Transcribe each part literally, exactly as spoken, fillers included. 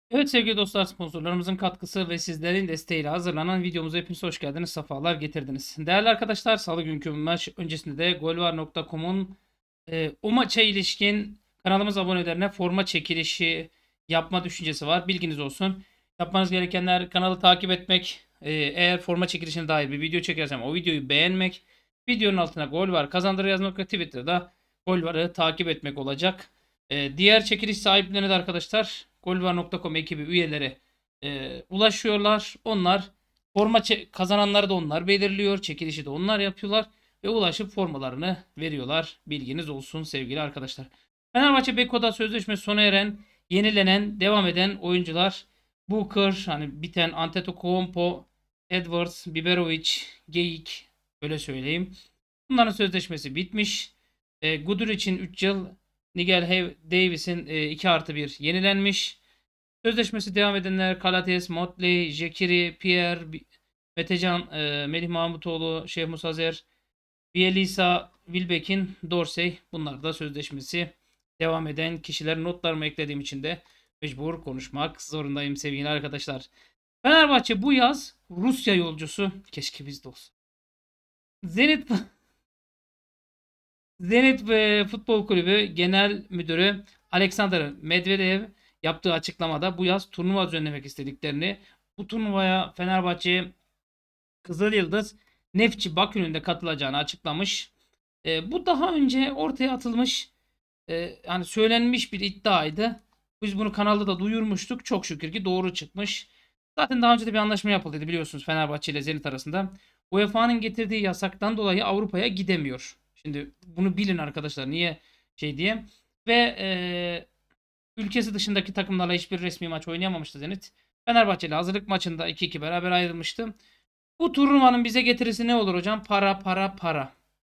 Evet sevgili dostlar, sponsorlarımızın katkısı ve sizlerin desteğiyle hazırlanan videomuza hepiniz hoş geldiniz, sefalar getirdiniz. Değerli arkadaşlar, salı günkü maç öncesinde de golvar nokta com'un e, o maça ilişkin kanalımız abonelerine forma çekilişi yapma düşüncesi var. Bilginiz olsun. Yapmanız gerekenler kanalı takip etmek, e, eğer forma çekilişine dair bir video çekersem o videoyu beğenmek, videonun altına gol var kazandır yazmak ve Twitter'da gol varı takip etmek olacak. E, diğer çekiliş sahiplerine de arkadaşlar golvar nokta com ekibi üyeleri e, ulaşıyorlar. Onlar forma kazananları da onlar belirliyor. Çekilişi de onlar yapıyorlar ve ulaşıp formalarını veriyorlar. Bilginiz olsun sevgili arkadaşlar. Fenerbahçe Beko'da sözleşme sona eren, yenilenen, devam eden oyuncular Booker, hani biten Antetokounmpo, Edwards, Biberovic, Geyik, öyle söyleyeyim. Bunların sözleşmesi bitmiş. E, Gudur için üç yıl, Nigel Davis'in e, iki artı bir yenilenmiş. Sözleşmesi devam edenler Kalates, Motley, Jekiri, Pierre, Metecan, e, Melih Mahmutoğlu, Şeyh Musazer, Bielisa, Wilbekin, Dorsey. Bunlar da sözleşmesi devam eden kişiler. Notlarımı eklediğim için de mecbur konuşmak zorundayım sevgili arkadaşlar. Fenerbahçe bu yaz Rusya yolcusu. Keşke bizde olsa. Zenit Zenit ve Futbol Kulübü Genel Müdürü Alexander Medvedev yaptığı açıklamada bu yaz turnuva düzenlemek istediklerini, bu turnuvaya Fenerbahçe Kızıl Yıldız Nefçi Bakü'nün de katılacağını açıklamış. E, bu daha önce ortaya atılmış, e, yani söylenmiş bir iddiaydı. Biz bunu kanalda da duyurmuştuk. Çok şükür ki doğru çıkmış. Zaten daha önce de bir anlaşma yapıldıydı biliyorsunuz Fenerbahçe ile Zenit arasında. U E F A'nın getirdiği yasaktan dolayı Avrupa'ya gidemiyor. Şimdi bunu bilin arkadaşlar, niye şey diye. Ve e, ülkesi dışındaki takımlarla hiçbir resmi maç oynayamamıştı Zenit. Fenerbahçe ile hazırlık maçında iki iki beraber ayrılmıştı. Bu turnuvanın bize getirisi ne olur hocam? Para, para, para.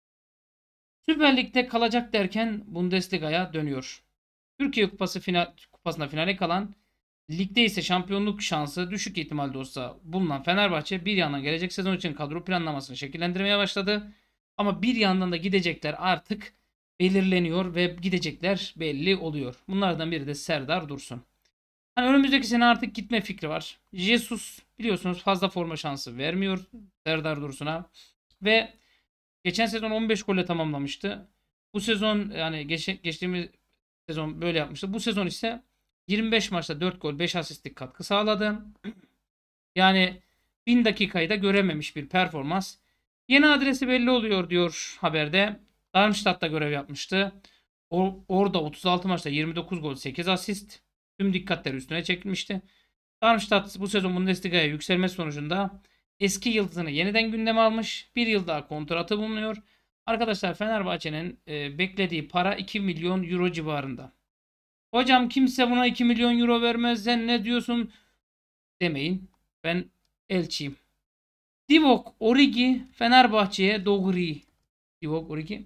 Süper Lig'de kalacak derken Bundesliga'ya dönüyor. Türkiye Kupası final, kupasına finale kalan, ligde ise şampiyonluk şansı düşük ihtimalde olsa bulunan Fenerbahçe bir yandan gelecek sezon için kadro planlamasını şekillendirmeye başladı. Ama bir yandan da gidecekler artık belirleniyor ve gidecekler belli oluyor. Bunlardan biri de Serdar Dursun. Hani önümüzdeki sene artık gitme fikri var. Jesus biliyorsunuz fazla forma şansı vermiyor Serdar Dursun'a. Ve geçen sezon on beş golle tamamlamıştı. Bu sezon, yani geç, geçtiğimiz sezon böyle yapmıştı. Bu sezon ise yirmi beş maçta dört gol beş asistlik katkı sağladı. Yani bin dakikayı da görememiş bir performans. Yeni adresi belli oluyor diyor haberde. Darmstadt'ta görev yapmıştı. O, orada otuz altı maçta yirmi dokuz gol sekiz asist. Tüm dikkatleri üstüne çekmişti. Darmstadt bu sezon Bundesliga'ya yükselme sonucunda eski yıldızını yeniden gündeme almış. Bir yıl daha kontratı bulunuyor. Arkadaşlar Fenerbahçe'nin e, beklediği para iki milyon euro civarında. Hocam kimse buna iki milyon euro vermez, sen ne diyorsun demeyin. Ben elçiyim. Divock Origi Fenerbahçe'ye Dogri. Divock Origi.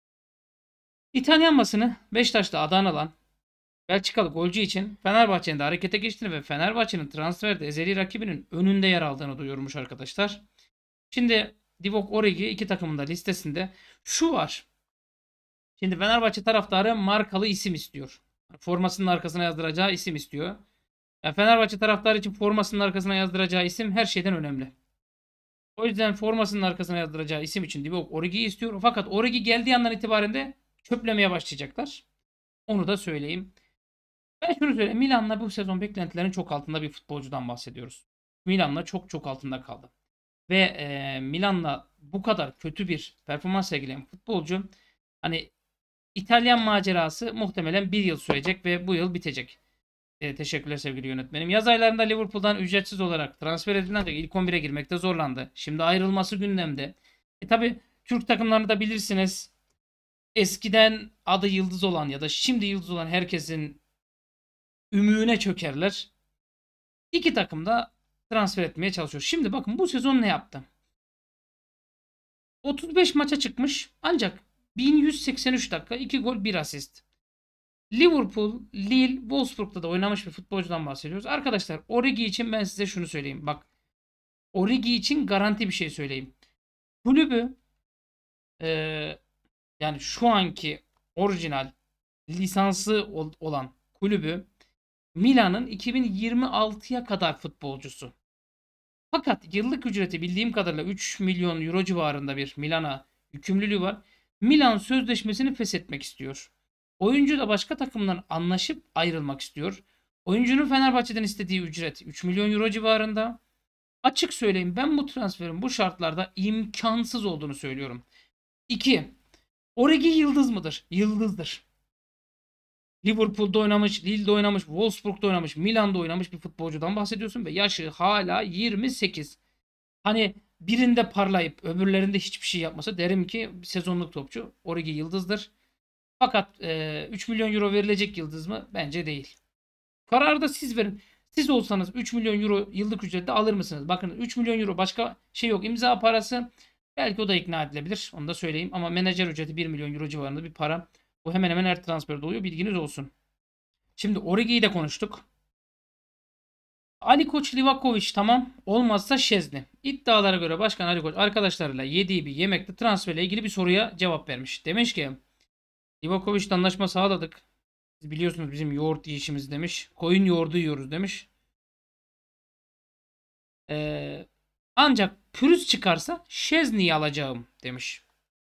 İtalyan basını Beşiktaş'ta adını alan Belçikalı golcü için Fenerbahçe'nin de harekete geçtiğini ve Fenerbahçe'nin transferde ezeli rakibinin önünde yer aldığını duyurmuş arkadaşlar. Şimdi Divock Origi iki takımın da listesinde şu var. Şimdi Fenerbahçe taraftarı markalı isim istiyor. Formasının arkasına yazdıracağı isim istiyor. Yani Fenerbahçe taraftarı için formasının arkasına yazdıracağı isim her şeyden önemli. O yüzden formasının arkasına yazdıracağı isim için Divock Origi'yi istiyor. Fakat Origi geldiği andan itibaren de çöplemeye başlayacaklar. Onu da söyleyeyim. Ben şunu söyleyeyim. Milan'la bu sezon beklentilerin çok altında bir futbolcudan bahsediyoruz. Milan'la çok çok altında kaldı. Ve e, Milan'la bu kadar kötü bir performans sergileyen futbolcu, hani İtalyan macerası muhtemelen bir yıl sürecek ve bu yıl bitecek. E, teşekkürler sevgili yönetmenim. Yaz aylarında Liverpool'dan ücretsiz olarak transfer edilen ancak ilk on bire girmekte zorlandı. Şimdi ayrılması gündemde. E tabi Türk takımlarını da bilirsiniz. Eskiden adı yıldız olan ya da şimdi yıldız olan herkesin ümüğüne çökerler. İki takım da transfer etmeye çalışıyor. Şimdi bakın bu sezon ne yaptı? otuz beş maça çıkmış ancak bin yüz seksen üç dakika iki gol bir asist. Liverpool, Lille, Wolfsburg'da da oynamış bir futbolcudan bahsediyoruz. Arkadaşlar Origi için ben size şunu söyleyeyim. Bak, Origi için garanti bir şey söyleyeyim. Kulübü, e, yani şu anki orijinal lisansı olan kulübü Milan'ın iki bin yirmi altıya kadar futbolcusu. Fakat yıllık ücreti bildiğim kadarıyla üç milyon euro civarında bir Milan'a yükümlülüğü var. Milan sözleşmesini feshetmek istiyor. Oyuncu da başka takımdan anlaşıp ayrılmak istiyor. Oyuncunun Fenerbahçe'den istediği ücret üç milyon euro civarında. Açık söyleyeyim, ben bu transferin bu şartlarda imkansız olduğunu söylüyorum. iki. Origi yıldız mıdır? Yıldızdır. Liverpool'da oynamış, Lille'de oynamış, Wolfsburg'da oynamış, Milan'da oynamış bir futbolcudan bahsediyorsun ve yaşı hala yirmi sekiz. Hani birinde parlayıp öbürlerinde hiçbir şey yapmasa derim ki sezonluk topçu. Origi yıldızdır. Fakat e, üç milyon euro verilecek yıldız mı? Bence değil. Kararı da siz verin. Siz olsanız üç milyon euro yıllık ücretle alır mısınız? Bakın, üç milyon euro, başka şey yok. İmza parası belki o da ikna edilebilir. Onu da söyleyeyim. Ama menajer ücreti bir milyon euro civarında bir para. Bu hemen hemen her transferde oluyor. Bilginiz olsun. Şimdi Origi'yi de konuştuk. Ali Koç, Livakovic tamam. Olmazsa Şezni. İddialara göre Başkan Ali Koç arkadaşlarıyla yediği bir yemekte transferle ilgili bir soruya cevap vermiş. Demiş ki Livakovic'le anlaşma sağladık. Siz biliyorsunuz bizim yoğurt yiyişimiz demiş. Koyun yoğurdu yiyoruz demiş. Ee, ancak pürüz çıkarsa Şezni'yi alacağım demiş.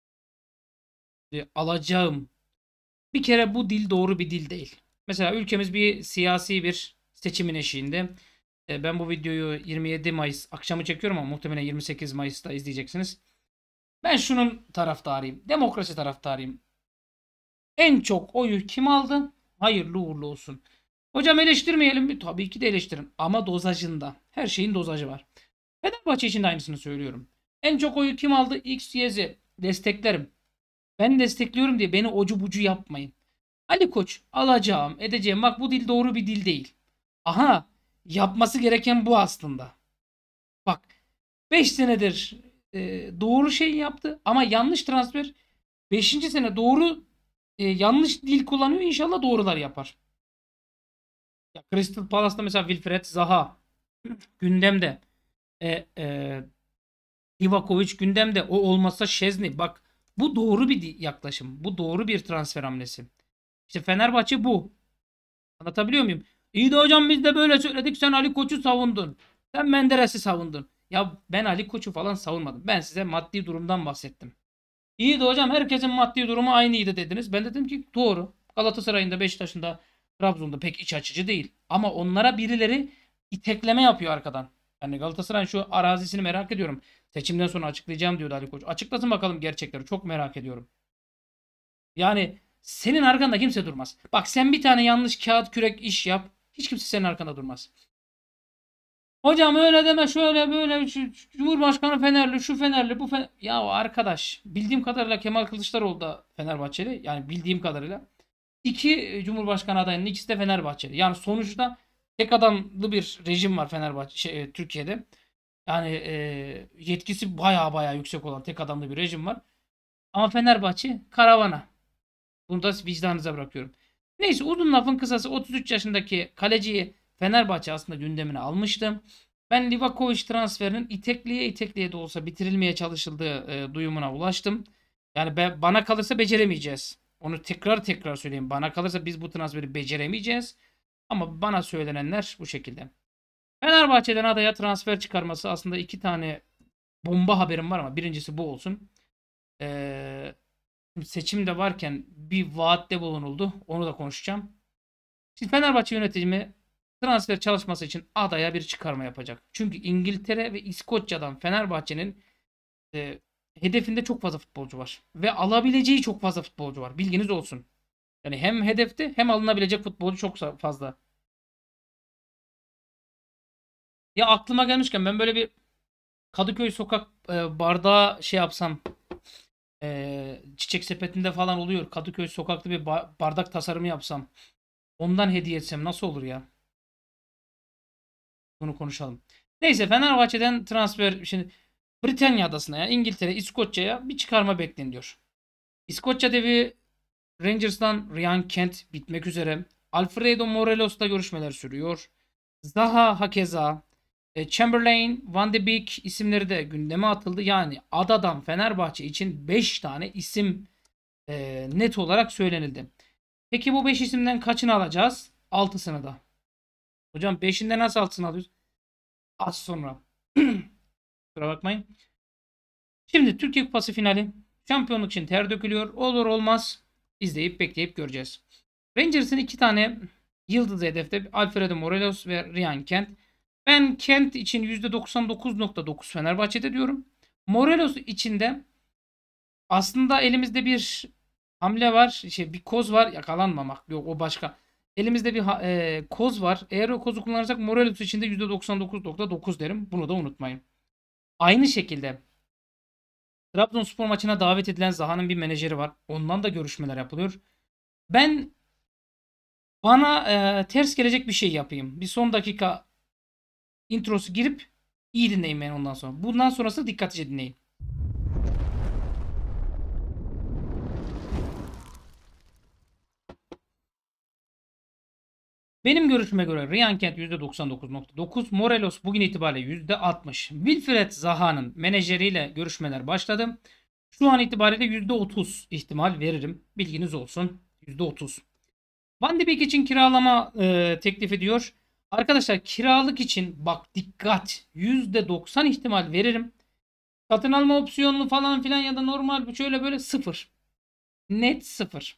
E, alacağım. Bir kere bu dil doğru bir dil değil. Mesela ülkemiz bir siyasi bir seçimin eşiğinde. E, ben bu videoyu yirmi yedi Mayıs akşamı çekiyorum ama muhtemelen yirmi sekiz Mayıs'ta izleyeceksiniz. Ben şunun taraftarıyım. Demokrasi taraftarıyım. En çok oyu kim aldı? Hayırlı uğurlu olsun. Hocam eleştirmeyelim mi? Tabii ki de eleştirin. Ama dozajında. Her şeyin dozajı var. Fenerbahçe için de aynısını söylüyorum. En çok oyu kim aldı? X, Y, Z. Desteklerim. Ben destekliyorum diye beni ocu bucu yapmayın. Ali Koç alacağım, edeceğim. Bak, bu dil doğru bir dil değil. Aha, yapması gereken bu aslında. Bak, beş senedir e, doğru şey yaptı ama yanlış transfer. beşinci sene doğru e, yanlış dil kullanıyor. İnşallah doğrular yapar. Ya Crystal Palace'da mesela Wilfred Zaha gündemde. E, e, Livakovic gündemde. O olmazsa Şezni. Bak, bu doğru bir yaklaşım. Bu doğru bir transfer hamlesi. İşte Fenerbahçe bu. Anlatabiliyor muyum? İyi de hocam biz de böyle söyledik. Sen Ali Koç'u savundun. Sen Menderes'i savundun. Ya ben Ali Koç'u falan savunmadım. Ben size maddi durumdan bahsettim. İyi de hocam herkesin maddi durumu aynıydı dediniz. Ben dedim ki doğru. Galatasaray'ın da Beşiktaş'ın da Trabzon'da pek iç açıcı değil. Ama onlara birileri itekleme yapıyor arkadan. Yani Galatasaray'ın şu arazisini merak ediyorum. Seçimden sonra açıklayacağım diyordu Ali Koç. Açıklasın bakalım gerçekleri. Çok merak ediyorum. Yani senin arkanda kimse durmaz. Bak, sen bir tane yanlış kağıt kürek iş yap. Hiç kimse senin arkanda durmaz. Hocam öyle deme, şöyle böyle, şu, şu Cumhurbaşkanı Fenerli, şu Fenerli, bu Fener... Ya arkadaş, bildiğim kadarıyla Kemal Kılıçdaroğlu da Fenerbahçeli. Yani bildiğim kadarıyla. İki Cumhurbaşkanı adayının ikisi de Fenerbahçeli. Yani sonuçta tek adamlı bir rejim var Fenerbahçe şey, e, Türkiye'de. Yani e, yetkisi baya baya yüksek olan tek adamlı bir rejim var. Ama Fenerbahçe karavana. Bunu da vicdanınıza bırakıyorum. Neyse, uzun lafın kısası, otuz üç yaşındaki kaleciyi Fenerbahçe aslında gündemine almıştı. Ben Livakovic transferinin itekliye itekliye de olsa bitirilmeye çalışıldığı e, duyumuna ulaştım. Yani be, bana kalırsa beceremeyeceğiz. Onu tekrar tekrar söyleyeyim. Bana kalırsa biz bu transferi beceremeyeceğiz. Ama bana söylenenler bu şekilde. Fenerbahçe'den adaya transfer çıkarması, aslında iki tane bomba haberim var ama birincisi bu olsun. Ee, seçimde varken bir vaatte bulunuldu. Onu da konuşacağım. Şimdi Fenerbahçe yönetimi transfer çalışması için adaya bir çıkarma yapacak. Çünkü İngiltere ve İskoçya'dan Fenerbahçe'nin e, hedefinde çok fazla futbolcu var. Ve alabileceği çok fazla futbolcu var. Bilginiz olsun. Yani hem hedefte hem alınabilecek futbolcu çok fazla. Ya aklıma gelmişken ben böyle bir Kadıköy sokak e, bardağı şey yapsam, e, çiçek sepetinde falan oluyor. Kadıköy sokaklı bir ba- bardak tasarımı yapsam. Ondan hediye etsem nasıl olur ya? Bunu konuşalım. Neyse, Fenerbahçe'den transfer şimdi Britanya adasına, ya İngiltere, İskoçya'ya bir çıkarma bekleniyor. İskoçya devi Rangers'tan Ryan Kent bitmek üzere. Alfredo Morelos'la görüşmeler sürüyor. Zaha hakeza. E, Chamberlain, Van de Beek isimleri de gündeme atıldı. Yani adadan Fenerbahçe için beş tane isim e, net olarak söylenildi. Peki bu beş isimden kaçını alacağız? altısını da. Hocam beşinde nasıl altın alıyoruz? Az sonra. Kusura bakmayın. Şimdi Türkiye Kupası finali. Şampiyonluk için ter dökülüyor. Olur olmaz izleyip bekleyip göreceğiz. Rangers'ın iki tane yıldız hedefte Alfredo Morelos ve Ryan Kent. Ben Kent için yüzde doksan dokuz nokta dokuz Fenerbahçe'de diyorum. Morelos için de aslında elimizde bir hamle var. Şey, bir koz var. Yakalanmamak. Yok, o başka. Elimizde bir e, koz var. Eğer o kozu kullanırsak Morelos için de yüzde doksan dokuz nokta dokuz derim. Bunu da unutmayın. Aynı şekilde Trabzonspor maçına davet edilen Zaha'nın bir menajeri var. Ondan da görüşmeler yapılıyor. Ben bana e, ters gelecek bir şey yapayım. Bir son dakika introsu girip iyi dinleyin beni ondan sonra. Bundan sonrası dikkatlice dinleyin. Benim görüşüme göre Ryan Kent yüzde doksan dokuz nokta dokuz, Morelos bugün itibariyle yüzde altmış. Wilfried Zaha'nın menajeriyle görüşmeler başladı. Şu an itibariyle yüzde otuz ihtimal veririm. Bilginiz olsun. yüzde otuz. Van de Beek için kiralama e, teklif ediyor. Arkadaşlar kiralık için bak dikkat, yüzde doksan ihtimal veririm. Satın alma opsiyonlu falan filan ya da normal şöyle böyle sıfır. Net sıfır.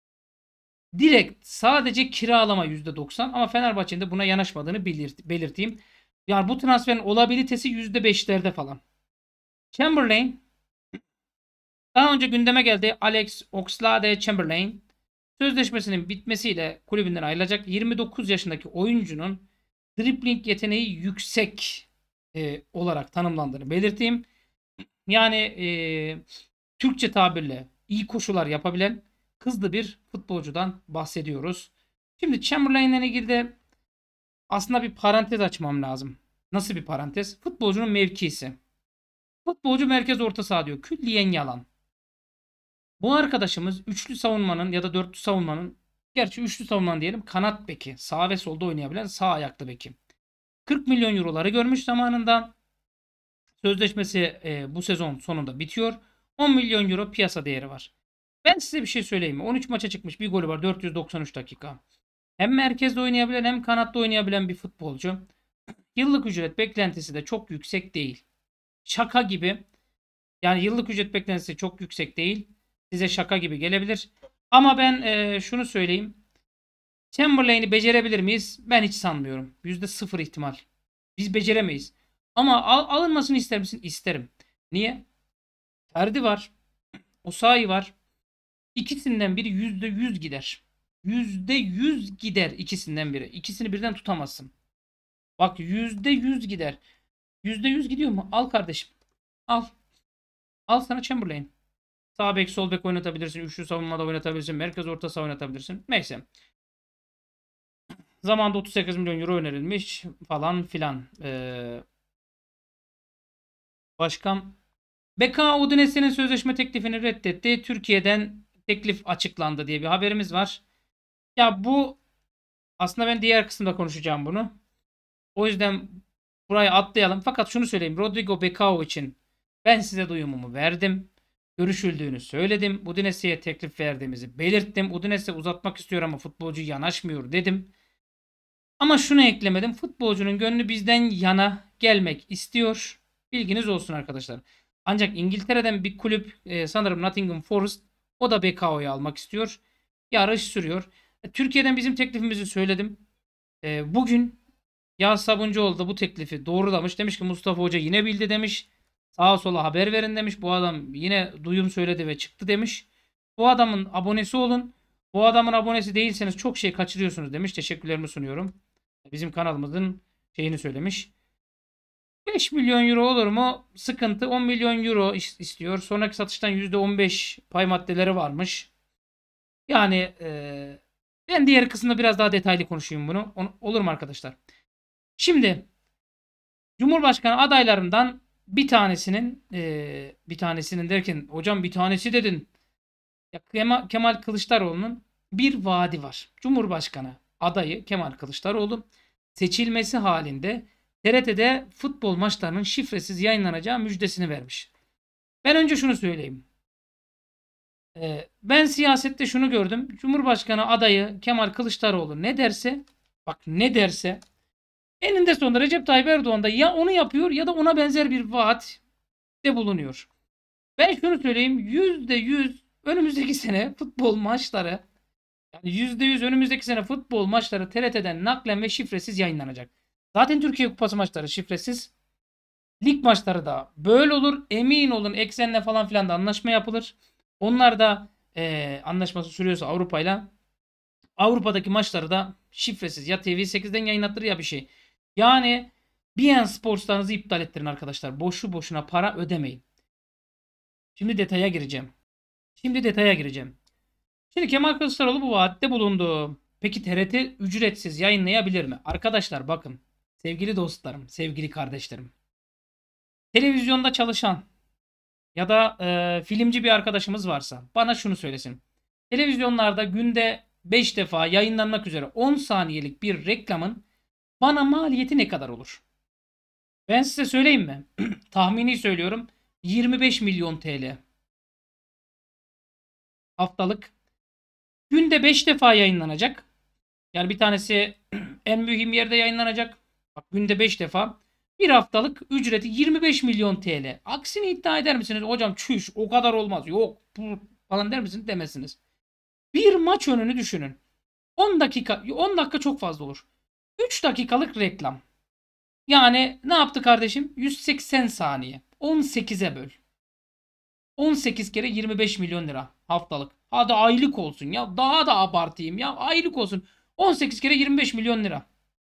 Direkt sadece kiralama yüzde doksan ama Fenerbahçe'nin de buna yanaşmadığını belirt belirteyim. Yani bu transferin olabilitesi yüzde beşlerde falan. Chamberlain daha önce gündeme geldi. Alex Oxlade-Chamberlain sözleşmesinin bitmesiyle kulübünden ayrılacak. yirmi dokuz yaşındaki oyuncunun dribbling yeteneği yüksek e, olarak tanımlandığını belirteyim. Yani e, Türkçe tabirle iyi koşular yapabilen hızlı bir futbolcudan bahsediyoruz. Şimdi Chamberlain'le ilgili aslında bir parantez açmam lazım. Nasıl bir parantez? Futbolcunun mevkisi. Futbolcu merkez orta saha diyor. Külliyen yalan. Bu arkadaşımız üçlü savunmanın ya da dörtlü savunmanın, gerçi üçlü savunmanın diyelim, kanat beki. Sağ ve solda oynayabilen sağ ayaklı beki. kırk milyon euroları görmüş zamanında. Sözleşmesi e, bu sezon sonunda bitiyor. on milyon euro piyasa değeri var. Ben size bir şey söyleyeyim mi? on üç maça çıkmış, bir golü var, dört yüz doksan üç dakika. Hem merkezde oynayabilen hem kanatta oynayabilen bir futbolcu. Yıllık ücret beklentisi de çok yüksek değil. Şaka gibi. Yani yıllık ücret beklentisi çok yüksek değil. Size şaka gibi gelebilir. Ama ben e, şunu söyleyeyim. Chamberlain'i becerebilir miyiz? Ben hiç sanmıyorum. yüzde sıfır ihtimal. Biz beceremeyiz. Ama al, alınmasını ister misin? İsterim. Niye? Ferdi var. Osayi var. İkisinden biri yüzde yüz gider. yüzde yüz gider ikisinden biri. İkisini birden tutamazsın. Bak yüzde yüz gider. yüzde yüz gidiyor mu? Al kardeşim. Al. Al sana Chamberlain. Sağ bek sol bek oynatabilirsin. Üçlü savunmada oynatabilirsin. Merkez orta saha oynatabilirsin. Neyse. Zamanında otuz sekiz milyon euro önerilmiş falan filan. Ee, başkan B K Udinese'nin sözleşme teklifini reddetti. Türkiye'den teklif açıklandı diye bir haberimiz var. Ya bu aslında ben diğer kısımda konuşacağım bunu. O yüzden burayı atlayalım. Fakat şunu söyleyeyim. Rodrigo Becao için ben size duyumumu verdim. Görüşüldüğünü söyledim. Udinese'ye teklif verdiğimizi belirttim. Udinese uzatmak istiyor ama futbolcu yanaşmıyor dedim. Ama şunu eklemedim. Futbolcunun gönlü bizden yana gelmek istiyor. Bilginiz olsun arkadaşlar. Ancak İngiltere'den bir kulüp e, sanırım Nottingham Forest, o da Bekao'yu almak istiyor. Yarış sürüyor. E, Türkiye'den bizim teklifimizi söyledim. E, bugün Yağız Sabuncuoğlu da bu teklifi doğrulamış. Demiş ki Mustafa Hoca yine bildi demiş. Sağa sola haber verin demiş. Bu adam yine duyum söyledi ve çıktı demiş. Bu adamın abonesi olun. Bu adamın abonesi değilseniz çok şey kaçırıyorsunuz demiş. Teşekkürlerimi sunuyorum. Bizim kanalımızın şeyini söylemiş. beş milyon euro olur mu? Sıkıntı. on milyon euro istiyor. Sonraki satıştan yüzde on beş pay maddeleri varmış. Yani e, ben diğer kısımda biraz daha detaylı konuşayım bunu. Onu, olur mu arkadaşlar? Şimdi Cumhurbaşkanı adaylarından bir tanesinin e, bir tanesinin derken hocam bir tanesi dedin. Ya Kemal, Kemal Kılıçdaroğlu'nun bir vaadi var. Cumhurbaşkanı adayı Kemal Kılıçdaroğlu seçilmesi halinde T R T'de futbol maçlarının şifresiz yayınlanacağı müjdesini vermiş. Ben önce şunu söyleyeyim. Ee, ben siyasette şunu gördüm. Cumhurbaşkanı adayı Kemal Kılıçdaroğlu ne derse, bak ne derse Eninde sonunda Recep Tayyip Erdoğan da ya onu yapıyor ya da ona benzer bir vaatte bulunuyor. Ben şunu söyleyeyim, yüzde yüz önümüzdeki sene futbol maçları, yani yüzde yüz önümüzdeki sene futbol maçları T R T'den naklen ve şifresiz yayınlanacak. Zaten Türkiye Kupası maçları şifresiz. Lig maçları da böyle olur. Emin olun Eksen'le falan filan da anlaşma yapılır. Onlar da eee, anlaşması sürüyorsa Avrupa'yla, Avrupa'daki maçları da şifresiz ya T V sekizden yayınlatır ya bir şey. Yani beIN Sports'larınızı iptal ettirin arkadaşlar. Boşu boşuna para ödemeyin. Şimdi detaya gireceğim. Şimdi detaya gireceğim. Şimdi Kemal Kılıçdaroğlu bu vaatte bulundu. Peki T R T ücretsiz yayınlayabilir mi? Arkadaşlar bakın. Sevgili dostlarım, sevgili kardeşlerim. Televizyonda çalışan ya da e, filmci bir arkadaşımız varsa bana şunu söylesin. Televizyonlarda günde beş defa yayınlanmak üzere on saniyelik bir reklamın bana maliyeti ne kadar olur? Ben size söyleyeyim mi? Tahmini söylüyorum. yirmi beş milyon T L. Haftalık. Günde beş defa yayınlanacak. Yani bir tanesi en mühim yerde yayınlanacak. Bak günde beş defa. Bir haftalık ücreti yirmi beş milyon T L. Aksini iddia eder misiniz? Hocam çüş o kadar olmaz. Yok falan der misiniz? Demezsiniz. Bir maç önünü düşünün. on dakika on dakika çok fazla olur. üç dakikalık reklam. Yani ne yaptı kardeşim? yüz seksen saniye. on sekize böl. on sekiz kere yirmi beş milyon lira haftalık. Hadi aylık olsun ya. Daha da abartayım ya. Aylık olsun. on sekiz kere yirmi beş milyon lira.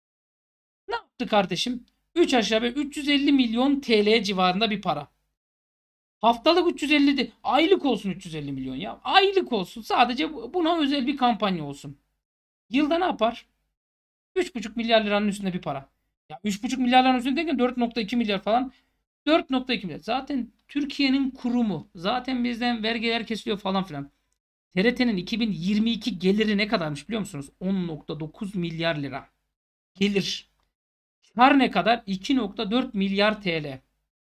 Ne yaptı kardeşim? üç aşağı beş üç yüz elli milyon T L civarında bir para. Haftalık üç yüz elli de aylık olsun üç yüz elli milyon ya. Aylık olsun. Sadece buna özel bir kampanya olsun. Yılda ne yapar? üç buçuk milyar liranın üstünde bir para. Ya üç buçuk milyar liranın üstünde derken dört nokta iki milyar falan. dört nokta iki milyar. Zaten Türkiye'nin kurumu. Zaten bizden vergiler kesiliyor falan filan. T R T'nin iki bin yirmi iki geliri ne kadarmış biliyor musunuz? on nokta dokuz milyar lira. Gelir. Kar ne kadar? iki nokta dört milyar T L.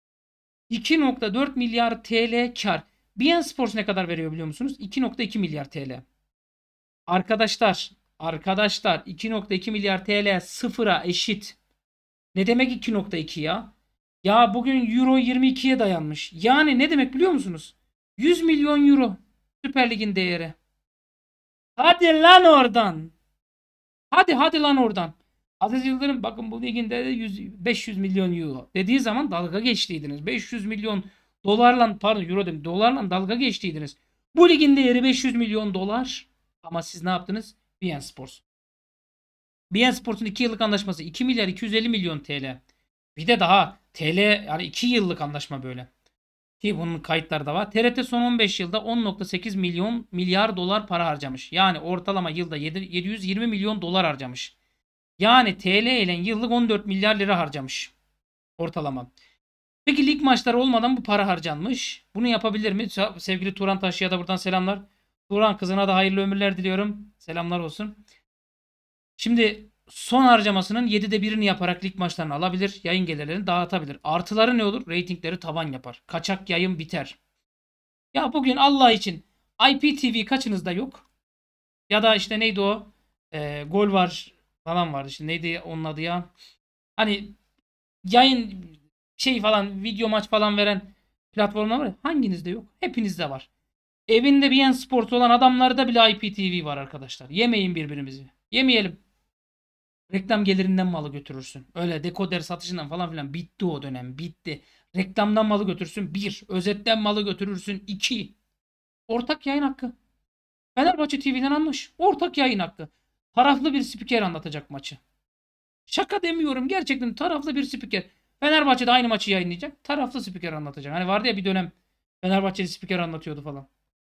iki nokta dört milyar T L kar. beIN Sports ne kadar veriyor biliyor musunuz? iki nokta iki milyar T L. Arkadaşlar, arkadaşlar iki nokta iki milyar T L sıfıra eşit. Ne demek iki nokta iki ya? Ya bugün euro yirmi ikiye dayanmış. Yani ne demek biliyor musunuz? yüz milyon euro Süper Lig'in değeri. Hadi lan oradan. Hadi hadi lan oradan. Aziz Yıldırım bakın bu ligin de yüz, beş yüz milyon euro dediği zaman dalga geçtiydiniz. beş yüz milyon dolarla pardon euro dedim dolarla dalga geçtiydiniz. Bu ligin değeri beş yüz milyon dolar. Ama siz ne yaptınız? beIN Sports. beIN Sports'un iki yıllık anlaşması iki milyar iki yüz elli milyon T L. Bir de daha T L yani iki yıllık anlaşma böyle. Ki bunun kayıtları da var. T R T son on beş yılda on nokta sekiz milyon milyar dolar para harcamış. Yani ortalama yılda yedi yüz yirmi milyon dolar harcamış. Yani T L ile yıllık on dört milyar lira harcamış. Ortalama. Peki lig maçları olmadan bu para harcanmış. Bunu yapabilir mi? Sevgili Turan Taşçı'ya da buradan selamlar. Turan kızına da hayırlı ömürler diliyorum. Selamlar olsun. Şimdi son harcamasının yedide birini yaparak lig maçlarını alabilir. Yayın gelirlerini dağıtabilir. Artıları ne olur? Ratingleri tavan yapar. Kaçak yayın biter. Ya bugün Allah için I P T V kaçınızda yok? Ya da işte neydi o? Ee, gol var falan vardı. İşte neydi onun adı ya? Hani yayın şey falan video maç falan veren platformlar var ya. Hanginizde yok? Hepinizde var. Evinde beIN Sport olan adamlarda bile I P T V var arkadaşlar. Yemeyin birbirimizi. Yemeyelim. Reklam gelirinden malı götürürsün. Öyle dekoder satışından falan filan bitti o dönem. Bitti. Reklamdan malı götürürsün. Bir. Özetten malı götürürsün. İki. Ortak yayın hakkı. Fenerbahçe T V'den almış. Ortak yayın hakkı. Taraflı bir spiker anlatacak maçı. Şaka demiyorum. Gerçekten taraflı bir spiker. Fenerbahçe'de aynı maçı yayınlayacak. Taraflı spiker anlatacak. Hani vardı ya bir dönem Fenerbahçeli spiker anlatıyordu falan.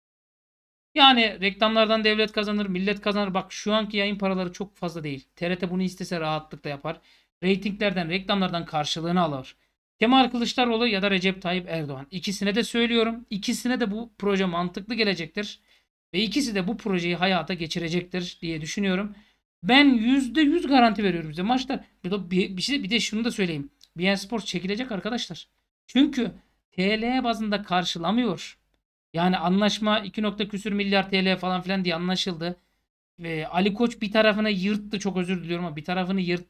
Yani reklamlardan devlet kazanır, millet kazanır. Bak şu anki yayın paraları çok fazla değil. T R T bunu istese rahatlıkla yapar. Reytinglerden, reklamlardan karşılığını alır. Kemal Kılıçdaroğlu ya da Recep Tayyip Erdoğan. İkisine de söylüyorum. İkisine de bu proje mantıklı gelecektir. Ve ikisi de bu projeyi hayata geçirecektir diye düşünüyorum. Ben yüzde yüz garanti veriyorum size. Maçlar bir, bir, bir, şey, bir de şunu da söyleyeyim. beIN Sports çekilecek arkadaşlar. Çünkü T L bazında karşılamıyor. Yani anlaşma iki nokta küsür milyar T L falan filan diye anlaşıldı. Ve Ali Koç bir tarafını yırttı. Çok özür diliyorum ama bir tarafını yırttı.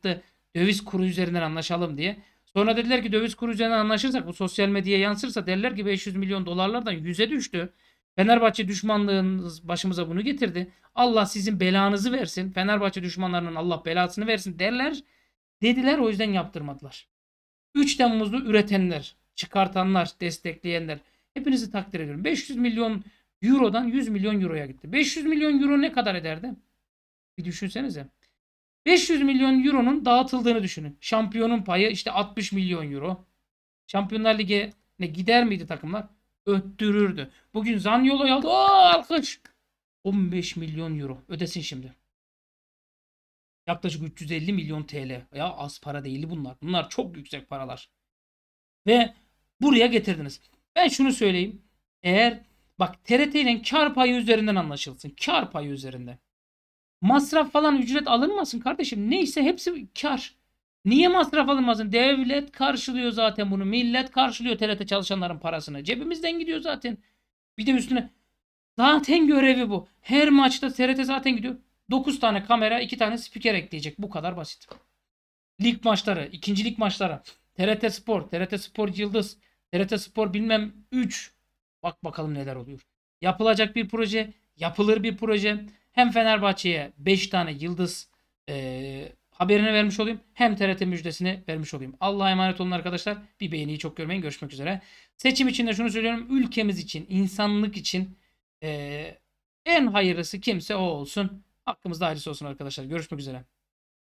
Döviz kuru üzerinden anlaşalım diye. Sonra dediler ki döviz kuru üzerinden anlaşırsak bu sosyal medyaya yansırsa derler ki beş yüz milyon dolarlardan yüze düştü. Fenerbahçe düşmanlığınız başımıza bunu getirdi. Allah sizin belanızı versin. Fenerbahçe düşmanlarının Allah belasını versin derler. Dediler, o yüzden yaptırmadılar. üç Temmuz'da üretenler, çıkartanlar, destekleyenler, hepinizi takdir ediyorum. beş yüz milyon Euro'dan yüz milyon Euro'ya gitti. beş yüz milyon Euro ne kadar ederdi? Bir düşünsenize. beş yüz milyon Euro'nun dağıtıldığını düşünün. Şampiyonun payı işte altmış milyon Euro. Şampiyonlar Ligi'ne gider miydi takımlar? Öttürürdü. Bugün Zaniolo'yu aldı. Oo, alkış. on beş milyon Euro. Ödesin şimdi. Yaklaşık üç yüz elli milyon T L. Ya az para değil bunlar. Bunlar çok yüksek paralar. Ve buraya getirdiniz. Ben şunu söyleyeyim. Eğer bak T R T ile kar payı üzerinden anlaşılsın. Kar payı üzerinde. Masraf falan ücret alınmasın kardeşim. Neyse hepsi kar. Niye masraf alınmasın? Devlet karşılıyor zaten bunu. Millet karşılıyor T R T çalışanların parasını. Cebimizden gidiyor zaten. Bir de üstüne zaten görevi bu. Her maçta T R T zaten gidiyor. dokuz tane kamera, iki tane spiker ekleyecek. Bu kadar basit. Lig maçları, ikinci lig maçları. T R T Spor, T R T Spor Yıldız, T R T Spor bilmem üç. Bak bakalım neler oluyor. Yapılacak bir proje, yapılır bir proje. Hem Fenerbahçe'ye beş tane yıldız e, haberini vermiş olayım. Hem T R T müjdesini vermiş olayım. Allah'a emanet olun arkadaşlar. Bir beğeniyi çok görmeyin. Görüşmek üzere. Seçim için de şunu söylüyorum. Ülkemiz için, insanlık için e, en hayırlısı kimse o olsun. Hakkımızda hayırlısı olsun arkadaşlar. Görüşmek üzere.